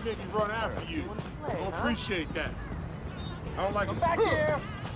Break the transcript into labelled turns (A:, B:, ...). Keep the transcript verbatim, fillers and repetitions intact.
A: make me run after you. I don't appreciate that. I don't like
B: Come
A: it.
B: back here!